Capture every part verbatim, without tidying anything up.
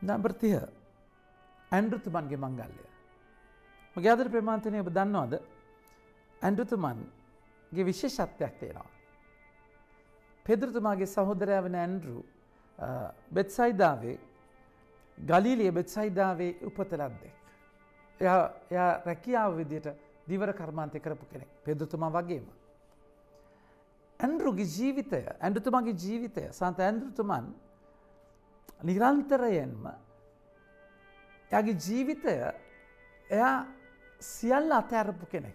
Number තිහ ඇන්ඩ්‍රුතුමන්ගේ මංගල්‍යය. මගේ ආදර ප්‍රේමාන්තනය ඔබ දන්නවද? ඇන්ඩ්‍රුතුමන්ගේ විශේෂත්වයක් තියෙනවා. පෙදුරුතුමාගේ සහෝදරයා වෙන ඇන්ඩ්‍රු බෙත්සයිදාවේ ගලීලිය බෙත්සයිදාවේ උපතලද්දෙක්. එයා එයා රැකියාව විදියට දීවර කර්මාන්තය කරපු කෙනෙක්. පෙදුරුතුමා වගේම. ඇන්ඩ්‍රුගේ ජීවිතය ඇන්ඩ්‍රුතුමාගේ ජීවිතය සන්ත ඇන්ඩ්‍රුතුමන් නිරන්තරයෙන්ම එයාගේ ජීවිතය එයා සියල්ල අතහැරපු කෙනෙක්.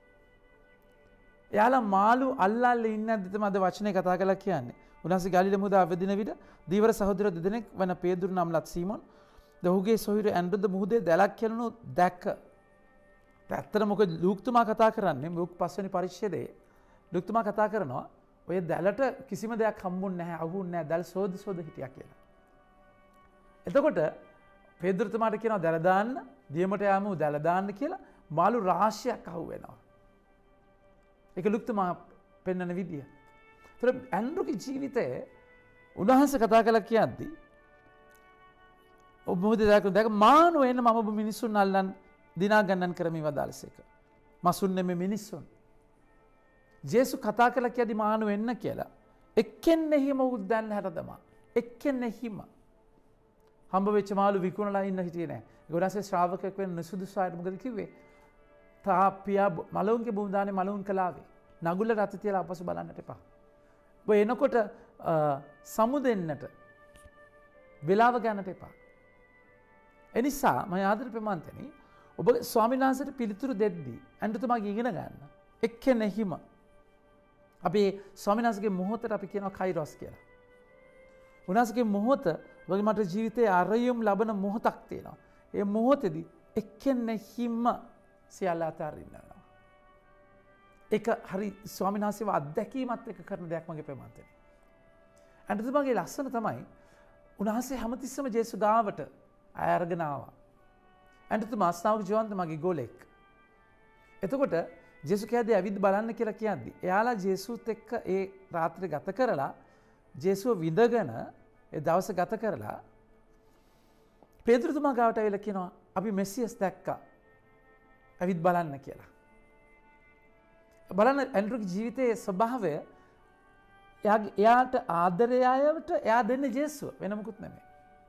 එයාලා මාළු අල්ලල්ලා ඉන්න ඇද්දිතම අද වචනේ කතා කරලා කියන්නේ. උන්වහන්සේ ගලිල මුහුද අවදින විට දීවර සහෝදර දෙදෙනෙක් වන පේදුරු නම්ලත් සීමොන් ඔහුගේ සොහිර ඇන්ඩ්‍රුද මුහුදේ දැලක් කෙලුණු දැක්ක. ඇත්තට මොකද ලූක්තුමා කතා කරන්නේ ලූක් පස්වෙනි පරිච්ඡේදයේ ලූක්තුමා කතා කරනවා ඔය දැලට කිසිම දෙයක් හම්බුන්නේ නැහැ අහුන්නේ නැහැ දැල් සෝද සෝද හිටියා කියලා. එතකොට පේදුරුතුමාට කියනවා දැල දාන්න දියමට යාමු දැල දාන්න කියලා මාළු රාශියක් අහු වෙනවා. ඒක ලුක්තුමා පෙන්වන විදිය. ඒතර ඇන්ඩ්‍රුගේ ජීවිතයේ උන්වහන්සේ කතා කළා කියද්දි ඔබ මොකද දැක්ක දැක මානෝ එන්න මම ඔබ මිනිසුන් අල්ලන් දිනා ගන්නන් කරමි වදාළසේක. මසුන් නෙමෙයි මිනිසුන්. ජේසු කතා කළා කියද්දි මානෝ එන්න කියලා. එක්කෙනෙහිම උද්දන්න හැරදමා. එක්කෙනෙහිම හම්බ වෙච්ච මාළු විකුණලා ඉන්න හිටියේ නැහැ. ඒක උන්වහන්සේ ශ්‍රාවකයෙක් වෙන නුසුදුසු අයට මොකද කිව්වේ? තා පියා මලවුන්ගේ බුඳානේ මලවුන් කලාවේ. නගුල රත තියලා අපසු බලන්නට එපා. ඔබ එනකොට සමු දෙන්නට වෙලාව ගන්නට එපා. එනිසා මම ආදර ප්‍රමාන්තනි ඔබ ස්වාමීන් වහන්සේට පිළිතුරු දෙද්දී ඇන්ඩ්‍රුතුමාගේ ඉගෙන ගන්න. එක්කෙනෙහිම අපි ස්වාමීන් වහන්සේගේ මොහොතට අපි කියනවා කයිරොස් කියලා. උන්වහන්සේගේ මොහොත වගේ මට ජීවිතයේ අරයුම් ලබන මොහොතක් තියෙනවා. ඒ මොහොතේදී එක්කෙනෙහිම සියල්ල අතාරින්නවා. ඒක හරි ස්වාමීන් වහන්සේව අත්දැකීමත් එක්ක කරන දෙයක් මගේ ප්‍රමාන්තනේ. ඇන්ඩ්‍රුතුමාගේ ලස්සන තමයි උන්වහන්සේ හැමතිස්සම ජේසු ගාවට අය අරගෙන ආවා. ඇන්ඩ්‍රුතුමා ස්නාවක ජෝන්තමාගේ ගෝලෙක්. එතකොට ජේසු කියද්දී ඇවිත් බලන්න කියලා කියද්දී එයාලා ජේසුත් එක්ක ඒ රාත්‍රිය ගත කරලා ජේසුව විඳගෙන ඒ දවස ගත කරලා පේදුරුතුමා ගාවට ඇවිල්ලා කියනවා අපි මෙසියස් දැක්කා. ඇවිත් බලන්න කියලා. බලන්න ඇන්ඩ්‍රුගේ ජීවිතයේ ස්වභාවය එයාට ආදරය අයට එයා දෙන්නේ ජේසුව වෙන මොකුත් නෙමෙයි.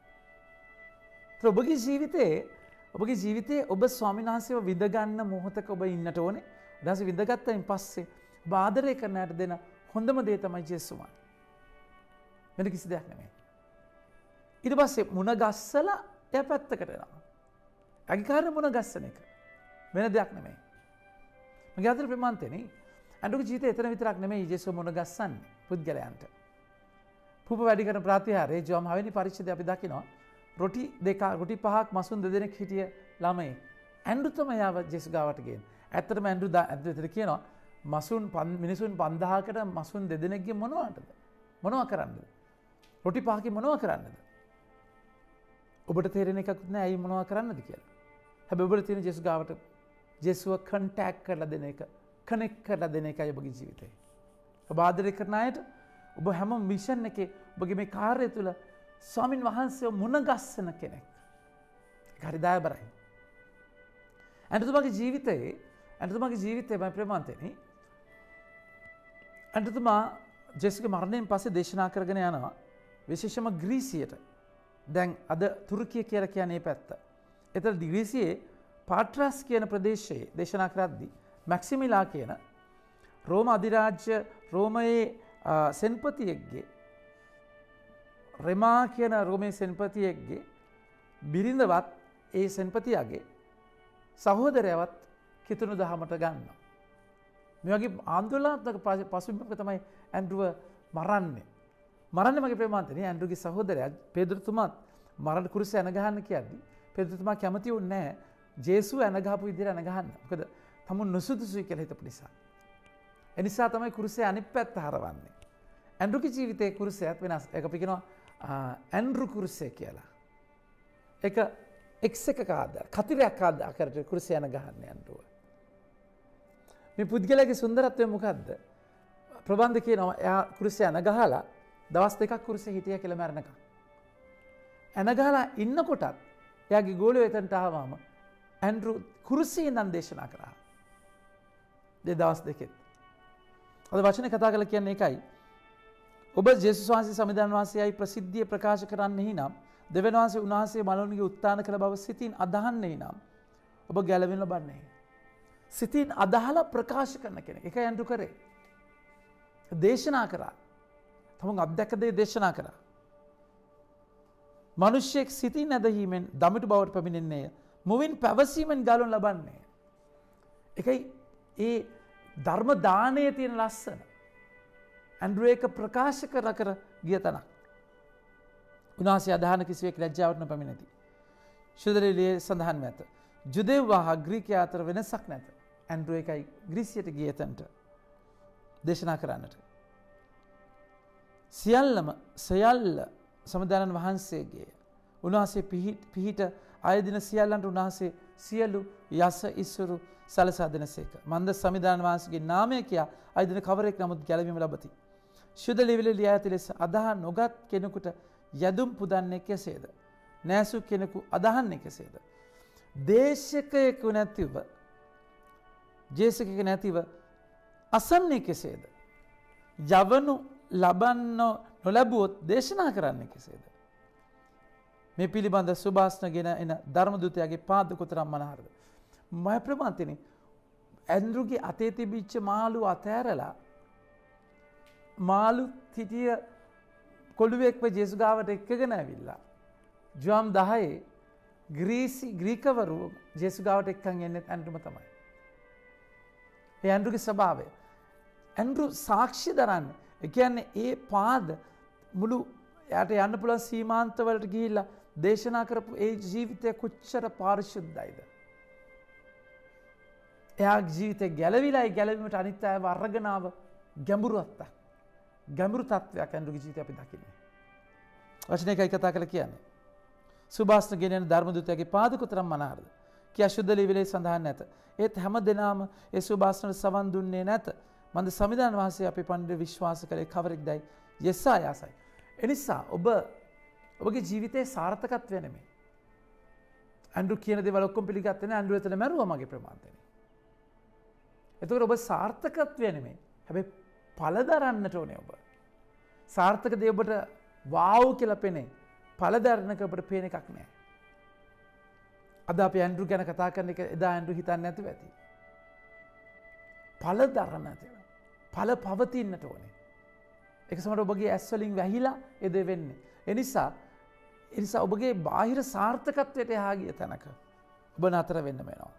ඔබගේ ජීවිතයේ ඔබගේ ජීවිතයේ ඔබ ස්වාමීන් වහන්සේව විඳ ගන්න මොහොතක ඔබ ඉන්නට ඕනේ. ඊට විඳගත්තයින් පස්සේ ඔබ ආදරය කරන අයට දෙන හොඳම දේ තමයි ජේසුමයි. වෙන කිසි දෙයක් නෙමෙයි. ඊට පස්සේ මුණ ගස්සලා එයා පැත්තකට යනවා. අගිකාරේ මුණ ගස්සන එක. වෙන දෙයක් නෙමෙයි. මගේ අතර ප්‍රමාන්තනේ ඇන්ඩ්‍රුගේ ජීවිතේ එතන විතරක් නෙමෙයි ජේසුව මුණ ගස්සන්නේ පුද්ගලයන්ට. පූප වැඩි කරන ප්‍රාතිහාරයේ ජෝම් හවෙනි පරිච්ඡේදය අපි දකිනවා. රොටි දෙක රොටි පහක් මසුන් දෙදෙනෙක් හිටිය ළමයි. ඇන්ඩ්‍රු තමයි ආව ජේසු ගාවට ගියේ. ඇත්තටම ඇන්ඩ්‍රු ඇත්තට කියනවා මසුන් මිනිසුන් පන්දහකට මසුන් දෙදෙනෙක්ගේ මොනවටද? මොනවා කරන්නද? රොටි පහකින් මොනවා කරන්නද? ඔබට තේරෙන එකක් නෑ ඇයි මොනවා කරන්නද කියලා. හැබැයි ඔබට තියෙන ජේසු ගාවට ජේසුව කන්ටැක්ට් කරලා දෙන එක, කනෙක්ට් කරලා දෙන එකයි ඔබගේ ජීවිතේ. ඔබ ආදරය කරන අයට ඔබ හැම මිෂන් එකේ ඔබගේ මේ කාර්යය තුළ ස්වාමින් වහන්සේව මුණ ගස්සන කෙනෙක්. ඒක හරි දයාබරයි. ඇන්ඩ්‍රුතුමාගේ ජීවිතයේ ඇන්ඩ්‍රුතුමාගේ ජීවිතේ මම ප්‍රේමාන්තනේ ඇන්ඩ්‍රුතුමා ජේසුගේ මරණයෙන් පස්සේ දේශනා කරගෙන යනවා විශේෂම ග්‍රීසියට. දැන් අද තුර්කිය කියලා කියන්නේ පැත්ත. ඒතර ග්‍රීසියේ පාට්‍රස් කියන ප්‍රදේශයේ දේශනා කරද්දී මැක්සිමිලා කියන රෝම අධිරාජ්‍ය රෝමයේ සෙන්පතියෙක්ගේ රෙමා කියන රෝමයේ සෙන්පතියෙක්ගේ බිරිඳවත් ඒ සෙන්පතියාගේ සහෝදරයවත් කිතුණු දහමට ගන්නවා. මේ වගේ ආందోලනාත්මක පසුබිමක තමයි ඇන්ඩ්‍රුව මරන්නේ. මරන්නේ මගේ ප්‍රේමාන්තනේ ඇන්ඩ්‍රුගේ සහෝදරයා පේදුරුතුමාත් මරණ කුරුසේ ඇන ගහන්න කියද්දි පේදුරුතුමා කැමති වුණේ නැහැ ජේසුව ඇන ගහපු විදිහට ඇන ගහන්න. මොකද තමුන් නුසුදුසුයි කියලා හිතපු නිසා. ඒ නිසා තමයි කුරුසේ අනිත් පැත්ත හරවන්නේ. ඇන්ඩ්‍රුගේ ජීවිතයේ කුරුසයත් වෙනස්. ඒක අපි කියනවා ඇන්ඩ්‍රු කුරුසේ කියලා. ඒක එක්ස් එකක ආදාර කතිරයක් ආකාරයට කුරුසේ යන ගහන්නේ ඇන්ඩ්‍රුව. මේ පුද්ගලයාගේ සුන්දරත්වය මොකද්ද? ප්‍රබන්ධ කියනවා එයා කුරුසේ යන ගහලා දවස් දෙකක් කුරුසේ හිටියා කියලා මරණකම්. ඇනගහලා ඉන්නකොටත් එයාගේ ගෝලයෝ එතනට ආවම ඇන්ඩ්‍රු කුරුසියේ ඉඳන් දේශනා කරා. දෙදවස් දෙකෙත්. අද වචනේ කතා කරලා කියන්නේ ඒකයි. ඔබ ජේසුස් වහන්සේ සමිඳුන් වහන්සේයි ප්‍රසිද්ධිය ප්‍රකාශ කරන්නේ නම් දෙවියන් වහන්සේ උන්වහන්සේ මලවුන්ගේ උත්ථාන කළ බව සිතින් අදහන්නේ නම් ඔබ ගැලවෙන්න ලබන්නේ. සිතින් අදහලා ප්‍රකාශ කරන කෙනෙක්. ඒකයි ඇන්ඩ්‍රු කරේ. දේශනා කරා. තමුන් අත්දැක දේ දේශනා කරා. මිනිසෙක් සිතින් ඇදහිීමෙන් දමිටු බවට පැමිණෙන්නේ මුවින් පැවසීමෙන් ගලවනු ලබන්නේ. ඒකයි ඒ ධර්ම දානයේ තියෙන ලස්සන. ඇන්ඩ්‍රු ඒක ප්‍රකාශ කර කර ගිය තැනක්. උන්වහන්සේ අදහන කිසිවෙක් ලැජ්ජාවට නොපැමිණෙති. ශුද්ධලේලියේ සඳහන් නැත. ජුදෙව් හා ග්‍රීකයා අතර වෙනසක් නැත. ඇන්ඩ්‍රු ඒකයි ග්‍රීසියට ගිය තැනට දේශනා කරන්නට. සියල්ලම සියල්ල සමදානන් වහන්සේගේ උන්වහන්සේ පිහිට ආයදින සියල්ලන්ට උන්වහන්සේ සියලු යස ඉසුරු සලසා දෙනසේක. මන්ද සමිදාන වහන්සේගේ නාමය කියා ආයදින කවරෙක් නමුත් ගැලවීම ලබති. ශුද්ධ ලිවිලේ ලියා ඇති ලෙස අදහා නොගත් කෙනෙකුට යදුම් පුදන්නේ කෙසේද? නෑසු කෙනෙකු අදහන්නේ කෙසේද? දේශකයෙකු නැතිව ජේසකයෙකු නැතිව අසන්නේ කෙසේද? යවනු ලබන්න නොලැබුවොත් දේශනා කරන්නේ කෙසේද? මේ පිළිබඳ සුභාස්නගෙන එන ධර්මදූතයාගේ පාද කොතරම් මනහරද? මම ප්‍රමාන්තිනි ඇන්ඩ්‍රුගේ අතේ තිබිච්ච මාළු අතෑරලා මාළු තිටිය කොළුවෙක්ව ජේසු ගාවට එක්කගෙන ඇවිල්ලා ජුවම් දහයේ ග්‍රීසි ග්‍රීකවරු ජේසු ගාවට එක්කන් එන්නේ ඇන්ඩ්‍රුම තමයි. ඒ ඇන්ඩ්‍රුගේ ස්වභාවය. ඇන්ඩ්‍රු සාක්ෂි දරන්නේ. ඒ කියන්නේ ඒ පාද මුළු යාට යන්න පුළුවන් සීමාන්තවලට ගිහිල්ලා දේශනා කරපු ඒ ජීවිතය කොච්චර පාරිශුද්ධයිද? එයාගේ ජීවිතේ ගැලවිලා ඒ ගැලවීමට අනිත් අයව අරගෙන ආව ගැඹුරුත්ත. ගැඹුරු තත්වයක් ඇන්ඩ්‍රුගේ ජීවිතේ අපි දකින්නේ. වචන එකයි කතා කරලා කියන්නේ. සුභාස්න ගෙනෙන ධර්මදූතයාගේ පාද කොතරම් මනහරද? කියා ශුද්ධ ලිවිලේ සඳහන් නැත. ඒත් හැම දිනම ඒ සුභාස්නට සවන් දුන්නේ නැත. මන්ද සමිදාන වහන්සේ අපේ පඬිතුක විශ්වාස කළේ කවරෙක්දයි? යෙසායාසයි. එනිසා ඔබ ඔබගේ ජීවිතයේ සාර්ථකත්වය නෙමෙයි. ඇන්ඩ්‍රු කියන දේවල් ඔක්කොම පිළිගත්තේ නැහැ. ඇන්ඩ්‍රු එතන මැරුවා මගේ ප්‍රමාන්තනේ. එතකොට ඔබ සාර්ථකත්වය නෙමෙයි. හැබැයි ඵල දරන්නට ඕනේ ඔබ. සාර්ථක දේ ඔබට වාව් කියලා පෙනේ. ඵල දරන්නක ඔබට පේන එකක් නැහැ. අද අපි ඇන්ඩ්‍රු ගැන කතා කරන එක එදා ඇන්ඩ්‍රු හිතන්නේ නැතුව ඇති. ඵල දරන්නට ඵල පවතින්නට ඕනේ. ඒක සමහර ඔබගේ ඇස් වලින් වැහිලා ඒ දේ වෙන්නේ. ඒ නිසා ඒ නිසා ඔබගේ බාහිර සාර්ථකත්වයට එහා ගිය තැනක ඔබ නතර වෙන්න වෙනවා.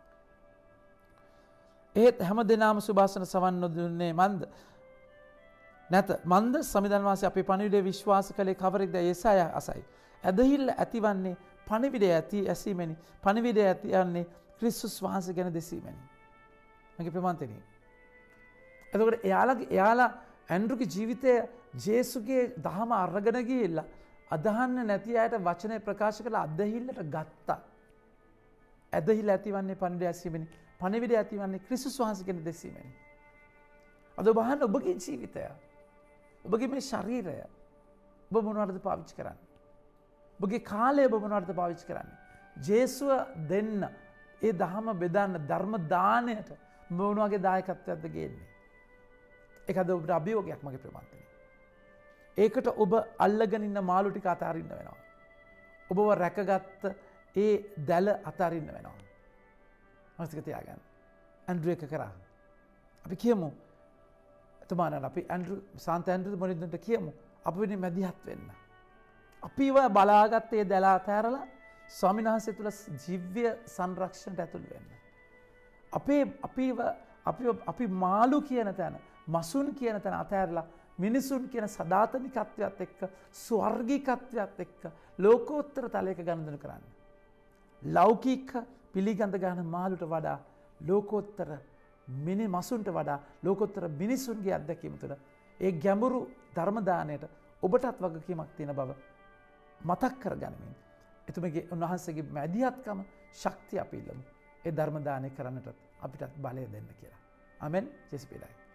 ඒත් හැම දිනම සුභාසන සවන් නොදුන්නේ මන්ද නැත. මන්ද සමිදාන වාසී අපේ පණිවිඩය විශ්වාස කළේ කවරෙක්ද? යෙසායා අසයි. ඇදහිල්ල ඇතිවන්නේ පණිවිඩය ඇති ඇසීමෙනි. පණිවිඩය ඇති යන්නේ ක්‍රිස්තුස් වහන්සේ ගැන දෙසීමෙනි. මගේ ප්‍රමාන්තනේ. එතකොට එයාලගේ එයාලා ඇන්ඩ්‍රුගේ ජීවිතය ජේසුගේ දහම අරගෙන ගිහිල්ලා අදහන්න නැති අයට වචනය ප්‍රකාශ කළ අදහිල්ලට ගත්තා. ඇදහිල්ල ඇතිවන්නේ පණිවිඩය ඇසීමෙනි. පණිවිඩය ඇතිවන්නේ ක්‍රිස්තුස් වහන්සේ ගැන දෙසීමෙනි. අද ඔබ අහන්න ඔබගේ ජීවිතය, ඔබගේ මේ ශරීරය ඔබ මොනවටද පාවිච්චි කරන්නේ? ඔබගේ කාලය ඔබ මොනවටද පාවිච්චි කරන්නේ? ජේසුව දෙන්න, ඒ දහම බෙදන්න, ධර්ම දාණයට ඔබ මොන වගේ දායකත්වයක්ද ගේන්නේ? ඒක අද ඔබට අභියෝගයක් මගේ ප්‍රමාන්තනේ. ඒකට ඔබ අල්ලගෙන ඉන්න මාළු ටික අතාරින්න වෙනවා. ඔබව රැකගත්ත ඒ දැල අතාරින්න වෙනවා. මනසක තියාගන්න. ඇන්ඩ්‍රු එක කරා. අපි කියමු එතුමාණන් අපි ඇන්ඩ්‍රු සාන්ත ඇන්ඩ්‍රු මොනින්දන්ට කියමු අප වෙනුවෙන් මැදිහත් වෙන්න. අපිව බලාගත් ඒ දැල අතහැරලා ස්වාමීන් වහන්සේ තුල ජීව්‍ය සංරක්ෂණයට ඇතුල් වෙන්න. අපේ අපිව අපි අපි මාළු කියන තැන, මසුන් කියන තැන අතහැරලා මිනිසුන් කියන සදාතනිකත්වයත් එක්ක ස්වර්ගිකත්වයත් එක්ක ලෝකෝත්තර තලයක ගනුදෙනු කරන්න. ලෞකික පිළිගඳ ගන්න මාළුට වඩා ලෝකෝත්තර මිනි මසුන්ට වඩා ලෝකෝත්තර මිනිසුන්ගේ අත්දැකීම තුළ ඒ ගැඹුරු ධර්ම දාණයට ඔබටත් වගකීමක් තියෙන බව මතක් කරගනිමින් එතුමගේ උන්වහන්සේගේ මැදිහත්කම ශක්තිය අපි ඉල්ලමු. ඒ ධර්ම දාණය කරන්නට අපිටත් බලය දෙන්න කියලා. ආමෙන්. ජේසුස් පිළයි.